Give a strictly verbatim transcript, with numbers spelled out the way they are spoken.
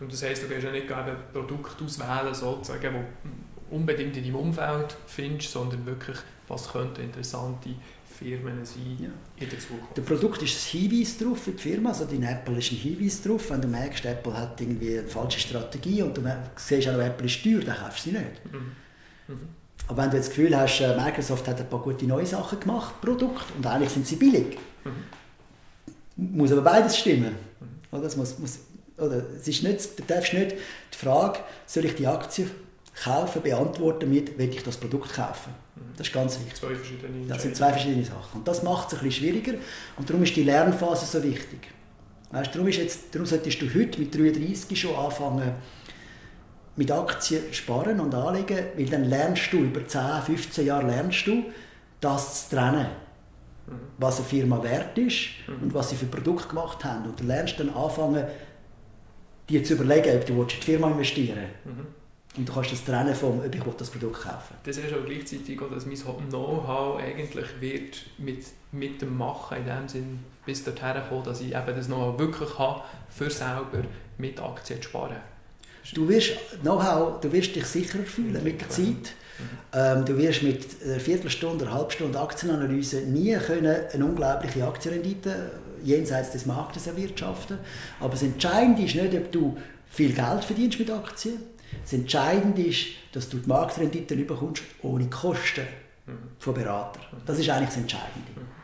Und das heisst, du gehst ja nicht ein Produkt auswählen, sozusagen, das du unbedingt in deinem Umfeld findest, sondern wirklich, was könnten interessante Firmen sein ja. in der Zukunft. Der Produkt ist ein Hinweis darauf für die Firma, also dein Apple ist ein Hinweis darauf. Wenn du merkst, Apple hat irgendwie eine falsche Strategie und du siehst auch, Apple ist teuer, dann kaufst du sie nicht. Mhm. Mhm. Aber wenn du jetzt das Gefühl hast, Microsoft hat ein paar gute neue Sachen gemacht, Produkt, und eigentlich sind sie billig, mhm. muss aber beides stimmen. Mhm. Oder? Es muss, muss, oder? Es ist nicht, du darfst nicht die Frage, soll ich die Aktie kaufen, beantworten mit, will ich das Produkt kaufen. Das ist ganz wichtig. Zwei verschiedene das sind zwei verschiedene Sachen. Und das macht es ein bisschen schwieriger. Und darum ist die Lernphase so wichtig. Weißt, darum, ist jetzt, darum solltest du heute mit dreiunddreißig schon anfangen, mit Aktien sparen und anlegen, weil dann lernst du, über zehn, fünfzehn Jahre lernst du, das zu trennen. Mhm. Was eine Firma wert ist mhm. und was sie für Produkte gemacht haben. Und du lernst dann anfangen, dir zu überlegen, ob du in die Firma investieren willst. Mhm. Und du kannst das trennen vom, ob ich das Produkt kaufen will. Das ist aber gleichzeitig auch, dass mein Know-how eigentlich wird mit, mit dem Machen in dem Sinn bis dorthin kommen, dass ich eben das Know-how wirklich habe, für selber mit Aktien zu sparen. Du wirst, Know-how, du wirst dich sicherer fühlen mit der Zeit. Mhm. Ähm, du wirst mit einer Viertelstunde, einer halben Stunde Aktienanalyse nie können eine unglaubliche Aktienrendite jenseits des Marktes erwirtschaften. Aber das Entscheidende ist nicht, ob du viel Geld verdienst mit Aktien. Das Entscheidende ist, dass du die Marktrendite bekommst ohne Kosten von Beratern. Das ist eigentlich das Entscheidende.